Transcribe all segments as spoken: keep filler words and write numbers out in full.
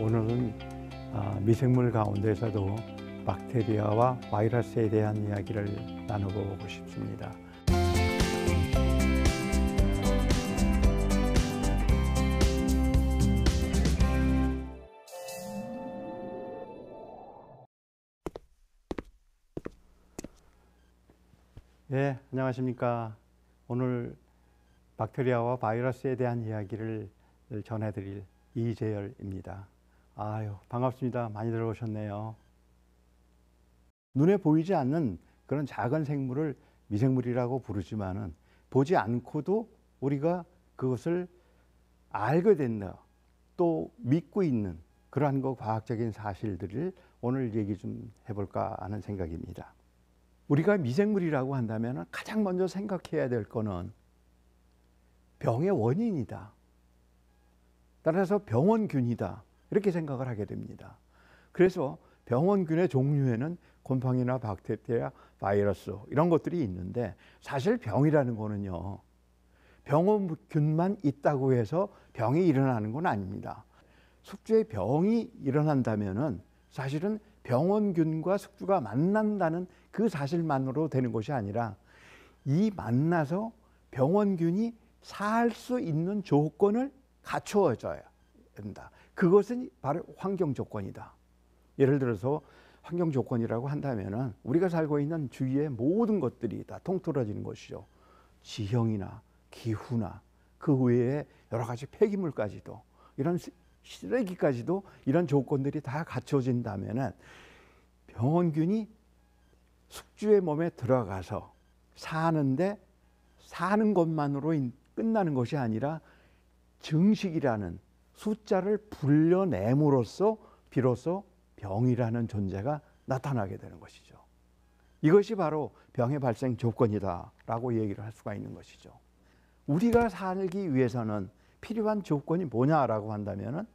오늘은 미생물 가운데서도 박테리아와 바이러스에 대한 이야기를 나눠보고 싶습니다. 네, 안녕하십니까. 오늘 박테리아와 바이러스에 대한 이야기를 전해드릴 이재열입니다. 아유, 반갑습니다. 많이 들어오셨네요. 눈에 보이지 않는 그런 작은 생물을 미생물이라고 부르지만은 보지 않고도 우리가 그것을 알게 된다, 또 믿고 있는 그러한 거 과학적인 사실들을 오늘 얘기 좀 해볼까 하는 생각입니다. 우리가 미생물이라고 한다면 가장 먼저 생각해야 될 거는 병의 원인이다. 따라서 병원균이다. 이렇게 생각을 하게 됩니다. 그래서 병원균의 종류에는 곰팡이나 박테리아, 바이러스 이런 것들이 있는데, 사실 병이라는 거는요, 병원균만 있다고 해서 병이 일어나는 건 아닙니다. 숙주에 병이 일어난다면은 사실은 병원균과 숙주가 만난다는 그 사실만으로 되는 것이 아니라, 이 만나서 병원균이 살 수 있는 조건을 갖추어져야 된다. 그것은 바로 환경 조건이다. 예를 들어서 환경 조건이라고 한다면은 우리가 살고 있는 주위의 모든 것들이 다 통틀어지는 것이죠. 지형이나 기후나 그 외에 여러 가지 폐기물까지도, 이런 쓰레기까지도, 이런 조건들이 다 갖춰진다면은 병원균이 숙주의 몸에 들어가서 사는데, 사는 것만으로 끝나는 것이 아니라 증식이라는 숫자를 불려냄으로써 비로소 병이라는 존재가 나타나게 되는 것이죠. 이것이 바로 병의 발생 조건이다라고 얘기를 할 수가 있는 것이죠. 우리가 살기 위해서는 필요한 조건이 뭐냐라고 한다면은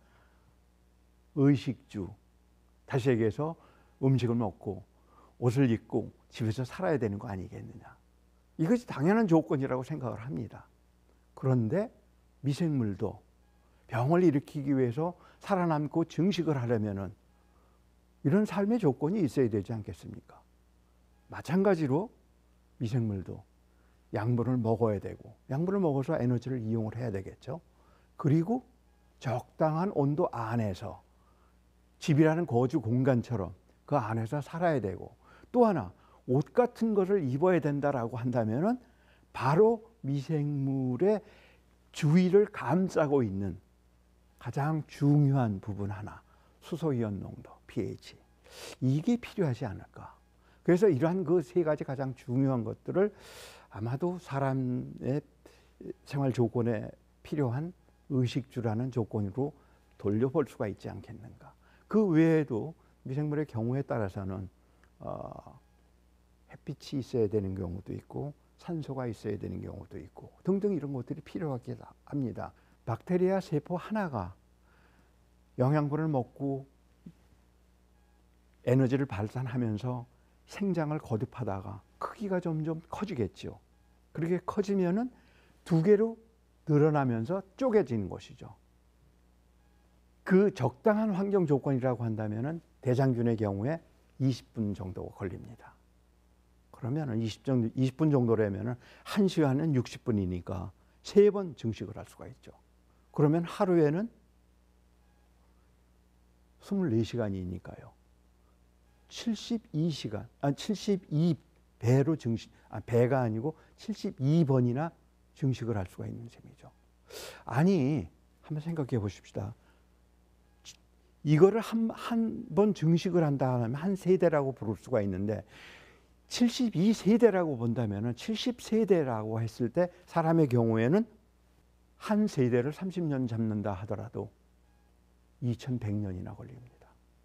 의식주, 다시 얘기해서 음식을 먹고 옷을 입고 집에서 살아야 되는 거 아니겠느냐. 이것이 당연한 조건이라고 생각을 합니다. 그런데 미생물도 병을 일으키기 위해서 살아남고 증식을 하려면은 이런 삶의 조건이 있어야 되지 않겠습니까? 마찬가지로 미생물도 약물을 먹어야 되고, 약물을 먹어서 에너지를 이용을 해야 되겠죠. 그리고 적당한 온도 안에서 집이라는 거주 공간처럼 그 안에서 살아야 되고, 또 하나 옷 같은 것을 입어야 된다라고 한다면은 바로 미생물의 주위를 감싸고 있는 가장 중요한 부분 하나, 수소이온 농도, pH, 이게 필요하지 않을까. 그래서 이러한 그 세 가지 가장 중요한 것들을 아마도 사람의 생활 조건에 필요한 의식주라는 조건으로 돌려볼 수가 있지 않겠는가. 그 외에도 미생물의 경우에 따라서는 어, 햇빛이 있어야 되는 경우도 있고, 산소가 있어야 되는 경우도 있고 등등, 이런 것들이 필요하게 합니다. 박테리아 세포 하나가 영양분을 먹고 에너지를 발산하면서 생장을 거듭하다가 크기가 점점 커지겠죠. 그렇게 커지면은 두 개로 늘어나면서 쪼개지는 것이죠. 그 적당한 환경 조건이라고 한다면은 대장균의 경우에 이십 분 정도가 걸립니다. 그러면은 이십 분 정도라면은 한 시간은 육십 분이니까 세 번 증식을 할 수가 있죠. 그러면 하루에는 이십사 시간이니까요. 칠십이 시간, 아, 칠십이 배로 증식, 아, 배가 아니고 칠십이 번이나 증식을 할 수가 있는 셈이죠. 아니, 한번 생각해 보십시다. 이거를 한, 한 번 증식을 한다 하면 한 세대라고 부를 수가 있는데, 칠십이 세대라고 본다면 칠십 세대라고 했을 때 사람의 경우에는 한 세대를 삼십 년 잡는다 하더라도 이천백 년이나 걸립니다.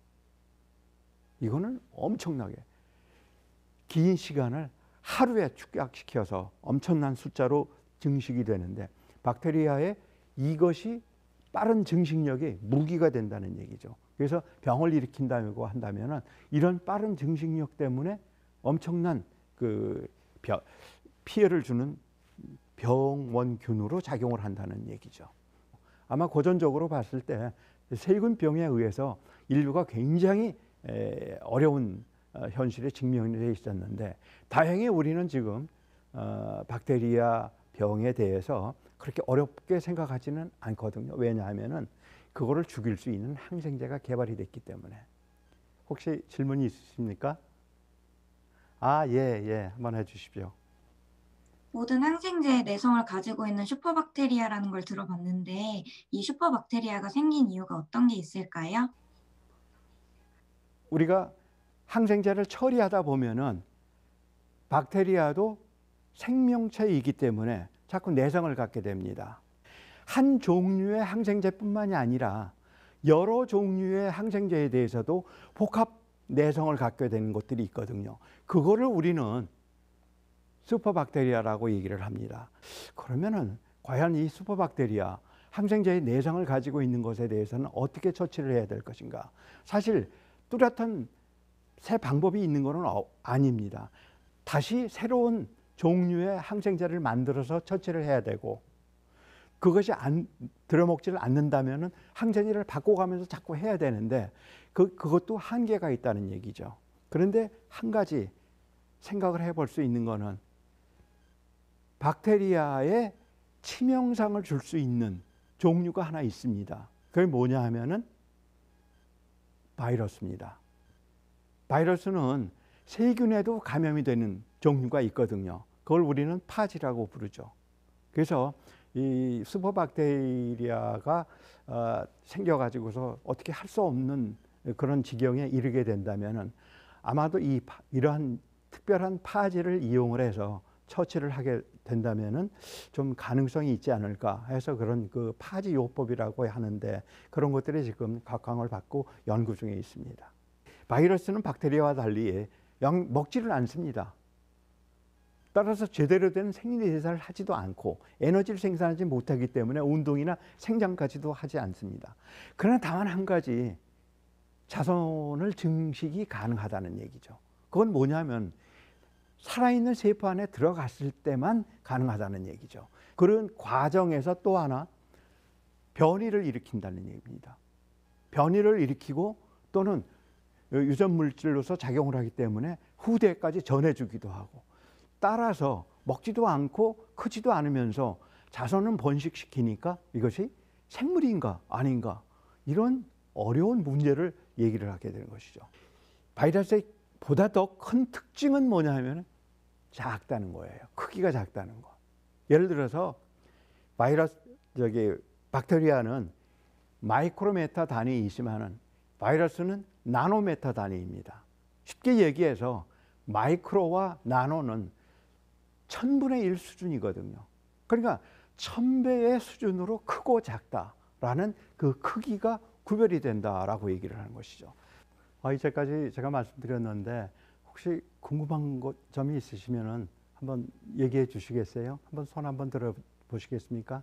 이거는 엄청나게 긴 시간을 하루에 축약시켜서 엄청난 숫자로 증식이 되는데, 박테리아의 이것이 빠른 증식력이 무기가 된다는 얘기죠. 그래서 병을 일으킨다고 한다면 이런 빠른 증식력 때문에 엄청난 그 피해를 주는 병원균으로 작용을 한다는 얘기죠. 아마 고전적으로 봤을 때 세균병에 의해서 인류가 굉장히 에, 어려운 어, 현실에 직면해 있었는데 다행히 우리는 지금 어, 박테리아 병에 대해서 그렇게 어렵게 생각하지는 않거든요. 왜냐하면은 그거를 죽일 수 있는 항생제가 개발이 됐기 때문에. 혹시 질문이 있으십니까? 아, 예, 예. 한번 해주십시오. 모든 항생제의 내성을 가지고 있는 슈퍼박테리아라는 걸 들어봤는데 이 슈퍼박테리아가 생긴 이유가 어떤 게 있을까요? 우리가 항생제를 처리하다 보면은 박테리아도 생명체이기 때문에 자꾸 내성을 갖게 됩니다. 한 종류의 항생제뿐만이 아니라 여러 종류의 항생제에 대해서도 복합 내성을 갖게 되는 것들이 있거든요. 그거를 우리는 슈퍼박테리아라고 얘기를 합니다. 그러면은 과연 이 슈퍼박테리아 항생제의 내성을 가지고 있는 것에 대해서는 어떻게 처치를 해야 될 것인가? 사실 뚜렷한 새 방법이 있는 것은 아닙니다. 다시 새로운 종류의 항생제를 만들어서 처치를 해야 되고 그것이 안 들어먹지를 않는다면은 항생제를 바꿔가면서 자꾸 해야 되는데 그 그것도 한계가 있다는 얘기죠. 그런데 한 가지 생각을 해볼 수 있는 거는 박테리아에 치명상을 줄 수 있는 종류가 하나 있습니다. 그게 뭐냐 하면은 바이러스입니다. 바이러스는 세균에도 감염이 되는 종류가 있거든요. 그걸 우리는 파지라고 부르죠. 그래서 이 슈퍼박테리아가 어, 생겨가지고서 어떻게 할 수 없는 그런 지경에 이르게 된다면은 아마도 이 이러한 특별한 파지를 이용을 해서 처치를 하게 된다면은 좀 가능성이 있지 않을까 해서 그런 그 파지 요법이라고 하는데 그런 것들이 지금 각광을 받고 연구 중에 있습니다. 바이러스는 박테리아와 달리 영, 먹지를 않습니다. 따라서 제대로 된 생리대사를 하지도 않고 에너지를 생산하지 못하기 때문에 운동이나 생장까지도 하지 않습니다. 그러나 다만 한 가지 자손을 증식이 가능하다는 얘기죠. 그건 뭐냐면 살아있는 세포 안에 들어갔을 때만 가능하다는 얘기죠. 그런 과정에서 또 하나 변이를 일으킨다는 얘기입니다. 변이를 일으키고 또는 유전 물질로서 작용을 하기 때문에 후대까지 전해주기도 하고 따라서 먹지도 않고 크지도 않으면서 자손은 번식시키니까 이것이 생물인가 아닌가 이런 어려운 문제를 얘기를 하게 되는 것이죠. 바이러스의 보다 더 큰 특징은 뭐냐 하면 작다는 거예요. 크기가 작다는 거. 예를 들어서 바이러스 저기 박테리아는 마이크로메타 단위이지만은 바이러스는 나노메타 단위입니다. 쉽게 얘기해서 마이크로와 나노는 천분의 일 수준이거든요. 그러니까 천배의 수준으로 크고 작다라는 그 크기가 구별이 된다라고 얘기를 하는 것이죠. 아, 이제까지 제가 말씀드렸는데 혹시 궁금한 것, 점이 있으시면은 한번 얘기해 주시겠어요? 한번 손 한번 들어 보시겠습니까?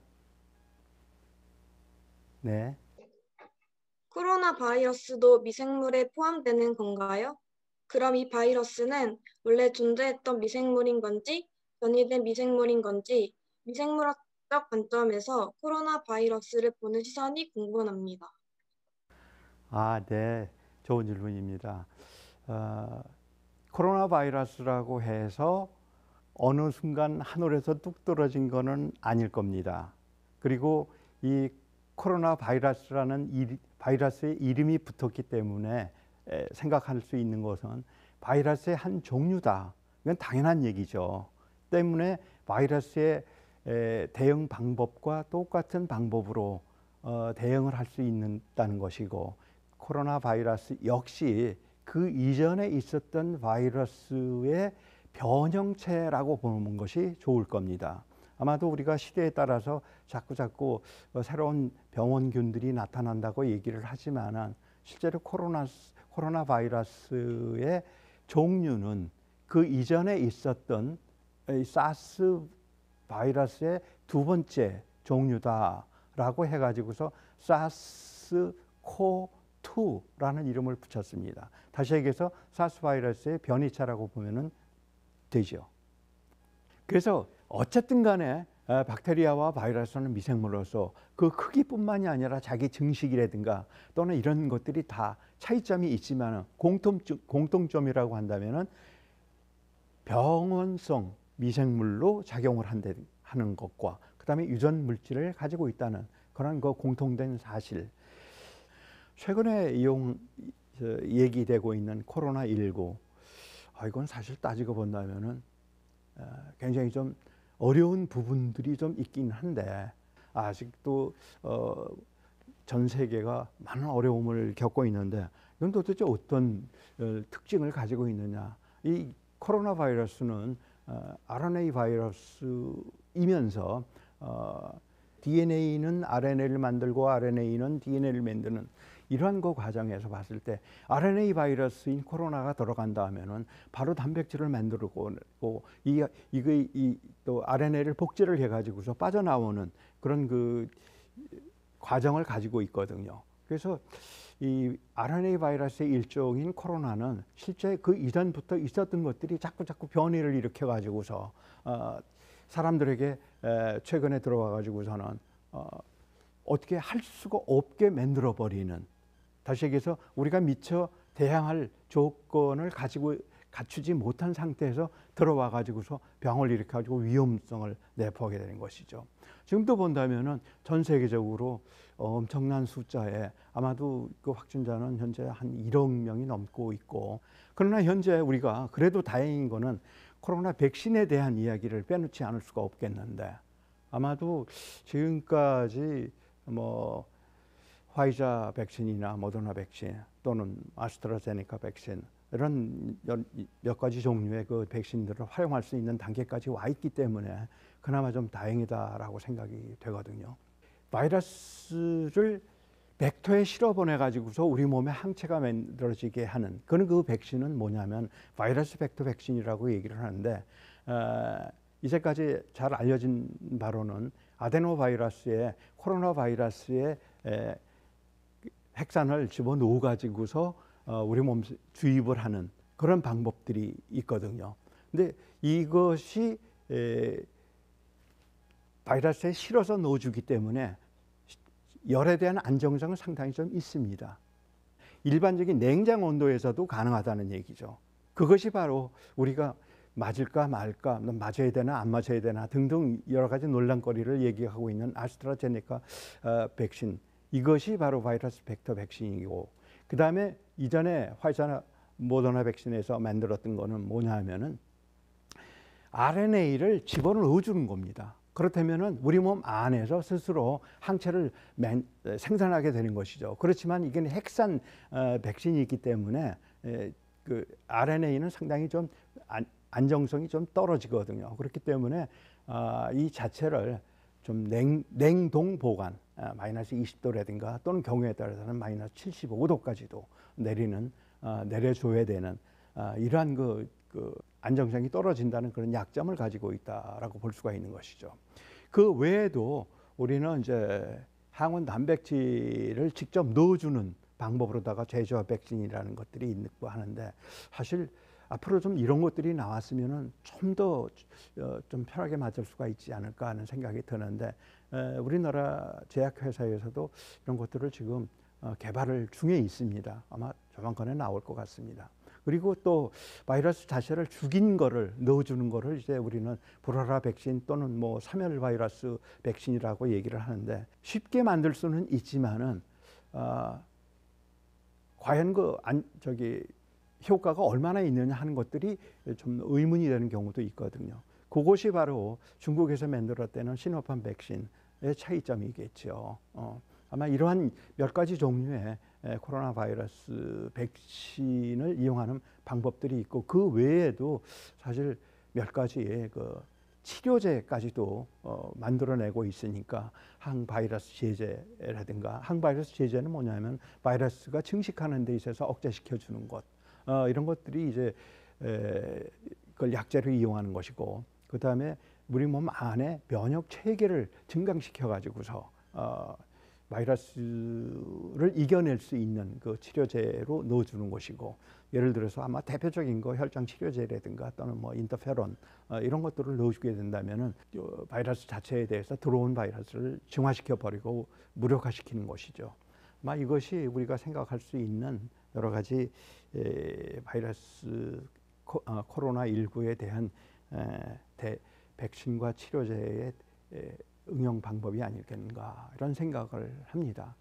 네. 코로나 바이러스도 미생물에 포함되는 건가요? 그럼 이 바이러스는 원래 존재했던 미생물인 건지, 변이된 미생물인 건지, 미생물학적 관점에서 코로나 바이러스를 보는 시선이 궁금합니다. 아, 네. 좋은 질문입니다. 어, 코로나 바이러스라고 해서 어느 순간 하늘에서 뚝 떨어진 거는 아닐 겁니다. 그리고 이 코로나 바이러스라는 이, 바이러스의 이름이 붙었기 때문에 에, 생각할 수 있는 것은 바이러스의 한 종류다. 이건 당연한 얘기죠. 때문에 바이러스의 에, 대응 방법과 똑같은 방법으로 어, 대응을 할 수 있다는 것이고 코로나 바이러스 역시 그 이전에 있었던 바이러스의 변형체라고 보는 것이 좋을 겁니다. 아마도 우리가 시대에 따라서 자꾸 자꾸 새로운 병원균들이 나타난다고 얘기를 하지만은 실제로 코로나 코로나 바이러스의 종류는 그 이전에 있었던 사스 바이러스의 두 번째 종류다라고 해가지고서 사스 코 투라는 이름을 붙였습니다. 다시 얘기해서 사스 바이러스의 변이차라고 보면은 되죠. 그래서 어쨌든 간에 에, 박테리아와 바이러스는 미생물로서 그 크기뿐만이 아니라 자기 증식이라든가 또는 이런 것들이 다 차이점이 있지만 공통, 공통점이라고 한다면은 병원성 미생물로 작용을 한다, 하는 것과 그 다음에 유전 물질을 가지고 있다는 그런 그 공통된 사실. 최근에 이용 얘기되고 있는 코로나 십구, 아, 이건 사실 따지고 본다면은 어, 굉장히 좀 어려운 부분들이 좀 있긴 한데 아직도 어, 전 세계가 많은 어려움을 겪고 있는데 이건 도대체 어떤 어, 특징을 가지고 있느냐. 이 코로나 바이러스는 어, 알엔에이 바이러스이면서 어, 디엔에이는 알엔에이를 만들고 알엔에이는 디엔에이를 만드는 이러한 그 과정에서 봤을 때 알엔에이 바이러스인 코로나가 들어간다 하면은 바로 단백질을 만들고 이 이거 이 또 알엔에이를 복제를 해가지고서 빠져나오는 그런 그 과정을 가지고 있거든요. 그래서 이 알엔에이 바이러스의 일종인 코로나는 실제 그 이전부터 있었던 것들이 자꾸 자꾸 변이를 일으켜 가지고서 어, 사람들에게 에, 최근에 들어와 가지고서는 어, 어떻게 할 수가 없게 만들어 버리는, 다시 얘기해서 우리가 미처 대항할 조건을 가지고 갖추지 못한 상태에서 들어와 가지고서 병을 일으켜 가지고 위험성을 내포하게 되는 것이죠. 지금도 본다면은 전 세계적으로 엄청난 숫자에 아마도 그 확진자는 현재 한 일억 명이 넘고 있고, 그러나 현재 우리가 그래도 다행인 거는 코로나 백신에 대한 이야기를 빼놓지 않을 수가 없겠는데, 아마도 지금까지 뭐 화이자 백신이나 모더나 백신 또는 아스트라제네카 백신 이런 몇 가지 종류의 그 백신들을 활용할 수 있는 단계까지 와 있기 때문에 그나마 좀 다행이다라고 생각이 되거든요. 바이러스를 벡터에 실어 보내 가지고서 우리 몸에 항체가 만들어지게 하는 그런 그 백신은 뭐냐면 바이러스 벡터 백신이라고 얘기를 하는데, 어, 이제까지 잘 알려진 바로는 아데노 바이러스에 코로나 바이러스의 에, 핵산을 집어넣어 가지고서 어, 우리 몸 주입을 하는 그런 방법들이 있거든요. 근데 이것이 에, 바이러스에 실어서 넣어주기 때문에 열에 대한 안정성은 상당히 좀 있습니다. 일반적인 냉장 온도에서도 가능하다는 얘기죠. 그것이 바로 우리가 맞을까 말까, 맞아야 되나 안 맞아야 되나 등등 여러 가지 논란거리를 얘기하고 있는 아스트라제네카 어, 백신, 이것이 바로 바이러스 벡터 백신이고, 그 다음에 이전에 화이자나 모더나 백신에서 만들었던 거는 뭐냐 하면은 알엔에이를 집어넣어 주는 겁니다. 그렇다면은 우리 몸 안에서 스스로 항체를 맨, 생산하게 되는 것이죠. 그렇지만 이게 핵산 어, 백신이기 때문에 에, 그 알엔에이는 상당히 좀 안, 안정성이 좀 떨어지거든요. 그렇기 때문에 어, 이 자체를 좀 냉, 냉동 보관, 아, 마이너스 이십 도라든가 또는 경우에 따라서는 마이너스 칠십오 도까지도 내리는 어, 내려줘야 되는 어, 이러한 그, 그 안정성이 떨어진다는 그런 약점을 가지고 있다라고 볼 수가 있는 것이죠. 그 외에도 우리는 이제 항원 단백질을 직접 넣어주는 방법으로다가 제조화 백신이라는 것들이 있고 하는데, 사실 앞으로 좀 이런 것들이 나왔으면은 좀 더 좀 편하게 맞을 수가 있지 않을까 하는 생각이 드는데, 에, 우리나라 제약회사에서도 이런 것들을 지금 어, 개발을 중에 있습니다. 아마 조만간에 나올 것 같습니다. 그리고 또 바이러스 자체를 죽인 거를 넣어주는 거를 이제 우리는 불화라 백신 또는 뭐 사멸 바이러스 백신이라고 얘기를 하는데, 쉽게 만들 수는 있지만은 어, 과연 그 안, 저기 효과가 얼마나 있느냐 하는 것들이 좀 의문이 되는 경우도 있거든요. 그것이 바로 중국에서 만들었다는 시노팜 백신의 차이점이겠죠. 어, 아마 이러한 몇 가지 종류의 코로나 바이러스 백신을 이용하는 방법들이 있고, 그 외에도 사실 몇 가지의 그 치료제까지도 어, 만들어내고 있으니까, 항바이러스 제제라든가, 항바이러스 제제는 뭐냐면 바이러스가 증식하는 데 있어서 억제시켜 주는 것, 어, 이런 것들이 이제 에, 그걸 약제로 이용하는 것이고, 그 다음에 우리 몸 안에 면역 체계를 증강시켜 가지고서 어, 바이러스를 이겨낼 수 있는 그 치료제로 넣어주는 것이고, 예를 들어서 아마 대표적인 거 혈장 치료제라든가 또는 뭐 인터페론 어, 이런 것들을 넣어주게 된다면은 어, 바이러스 자체에 대해서 들어온 바이러스를 증화시켜 버리고 무력화시키는 것이죠. 아마 이것이 우리가 생각할 수 있는 여러 가지 에, 바이러스 코, 어, 코로나 십구에 대한 에, 대, 백신과 치료제의 에, 응용 방법이 아니겠는가 이런 생각을 합니다.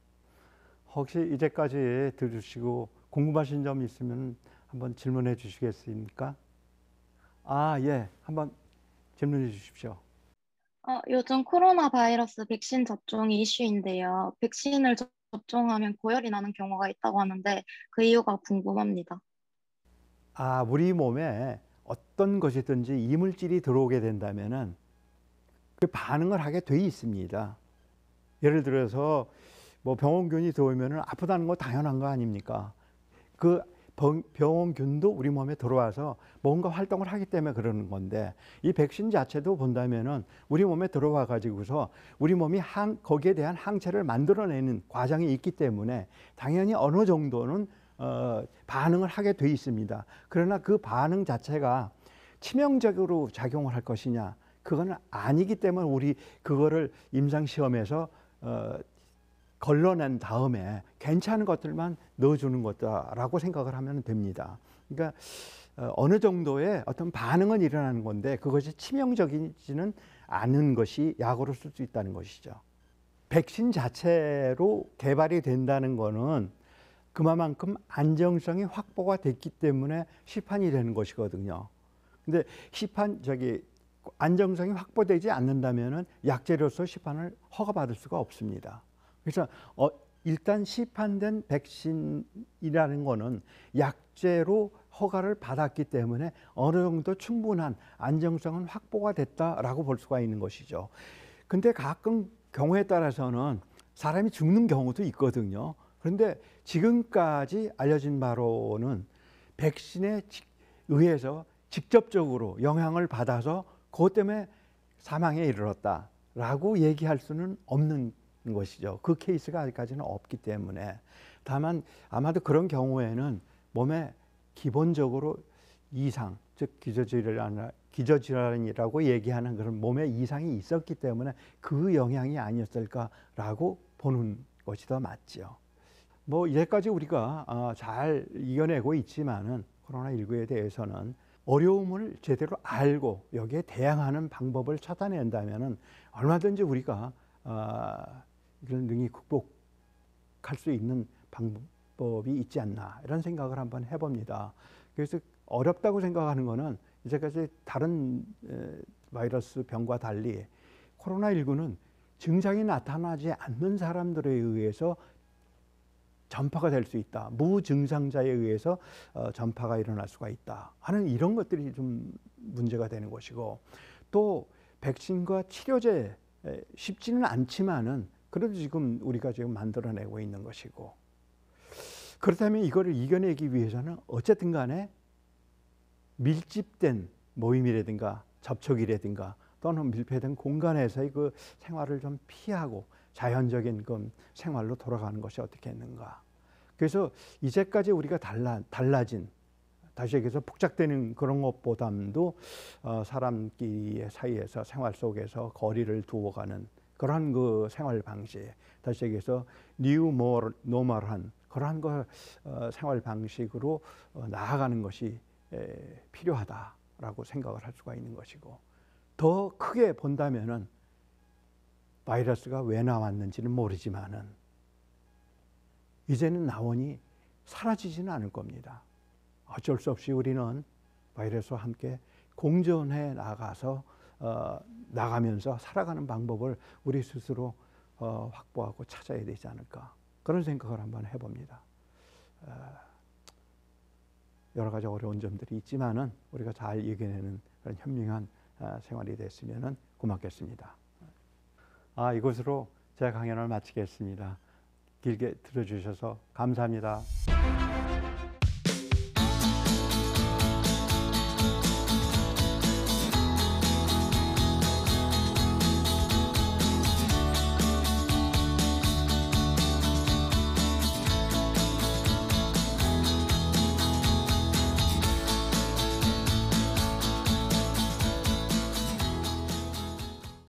혹시 이제까지 들으시고 궁금하신 점 있으면 한번 질문해 주시겠습니까? 아, 예. 한번 질문해 주십시오. 어, 요즘 코로나 바이러스 백신 접종이 이슈인데요. 백신을 접- 접종하면 고열이 나는 경우가 있다고 하는데 그 이유가 궁금합니다. 아, 우리 몸에 어떤 것이든지 이물질이 들어오게 된다면은 그 반응을 하게 돼 있습니다. 예를 들어서 뭐 병원균이 들어오면은 아프다는 거 당연한 거 아닙니까? 그 병- 병원균도 우리 몸에 들어와서 뭔가 활동을 하기 때문에 그러는 건데, 이 백신 자체도 본다면은 우리 몸에 들어와 가지고서 우리 몸이 항, 거기에 대한 항체를 만들어내는 과정이 있기 때문에 당연히 어느 정도는 어, 반응을 하게 돼 있습니다. 그러나 그 반응 자체가 치명적으로 작용을 할 것이냐, 그거는 아니기 때문에 우리 그거를 임상 시험에서 어, 걸러낸 다음에 괜찮은 것들만 넣어주는 거다라고 생각을 하면 됩니다. 그러니까 어, 어느 정도의 어떤 반응은 일어나는 건데 그것이 치명적이지는 않은 것이 약으로 쓸 수 있다는 것이죠. 백신 자체로 개발이 된다는 거는 그만큼 안정성이 확보가 됐기 때문에 시판이 되는 것이거든요. 근데 시판 저기 안정성이 확보되지 않는다면은 약제로서 시판을 허가받을 수가 없습니다. 그래서 어, 일단 시판된 백신이라는 거는 약제로 허가를 받았기 때문에 어느 정도 충분한 안정성은 확보가 됐다라고 볼 수가 있는 것이죠. 근데 가끔 경우에 따라서는 사람이 죽는 경우도 있거든요. 그런데 지금까지 알려진 바로는 백신에 의해서 직접적으로 영향을 받아서 그것 때문에 사망에 이르렀다라고 얘기할 수는 없는 것이죠. 그 케이스가 아직까지는 없기 때문에. 다만 아마도 그런 경우에는 몸에 기본적으로 이상, 즉 기저질환, 기저질환이라고 얘기하는 그런 몸에 이상이 있었기 때문에 그 영향이 아니었을까라고 보는 것이 더 맞죠. 뭐 이제까지 우리가 잘 이겨내고 있지만은 코로나 십구에 대해서는 어려움을 제대로 알고 여기에 대항하는 방법을 찾아낸다면은 얼마든지 우리가 이런 능히 극복할 수 있는 방법이 있지 않나 이런 생각을 한번 해봅니다. 그래서 어렵다고 생각하는 거는 이제까지 다른 바이러스 병과 달리 코로나 십구는 증상이 나타나지 않는 사람들에 의해서 전파가 될 수 있다. 무증상자에 의해서 어, 전파가 일어날 수가 있다 하는 이런 것들이 좀 문제가 되는 것이고, 또 백신과 치료제 쉽지는 않지만은 그래도 지금 우리가 지금 만들어내고 있는 것이고, 그렇다면 이거를 이겨내기 위해서는 어쨌든 간에 밀집된 모임이라든가 접촉이라든가 또는 밀폐된 공간에서의 그 생활을 좀 피하고 자연적인 그 생활로 돌아가는 것이 어떻겠는가. 그래서 이제까지 우리가 달라, 달라진, 다시 얘기해서 폭작되는 그런 것보다도 어, 사람끼리의 사이에서 생활 속에서 거리를 두어가는 그러한 그 생활 방식, 다시 얘기해서 뉴 노멀한 그러한 그 어, 생활 방식으로 어, 나아가는 것이 에, 필요하다라고 생각을 할 수가 있는 것이고, 더 크게 본다면은 바이러스가 왜 나왔는지는 모르지만은 이제는 나오니 사라지지는 않을 겁니다. 어쩔 수 없이 우리는 바이러스와 함께 공존해 나가서 어, 나가면서 살아가는 방법을 우리 스스로 어, 확보하고 찾아야 되지 않을까, 그런 생각을 한번 해봅니다. 어, 여러 가지 어려운 점들이 있지만은 우리가 잘 이겨내는 그런 현명한 어, 생활이 됐으면은 고맙겠습니다. 아, 이것으로 제 강연을 마치겠습니다. 길게 들어주셔서 감사합니다.